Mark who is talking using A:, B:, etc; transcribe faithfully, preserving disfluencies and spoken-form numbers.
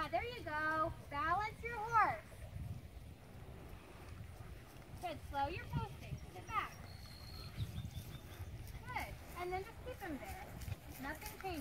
A: Yeah, there you go. Balance your horse. Good, slow your posting. Sit back. Good, and then just keep him there. Nothing changes.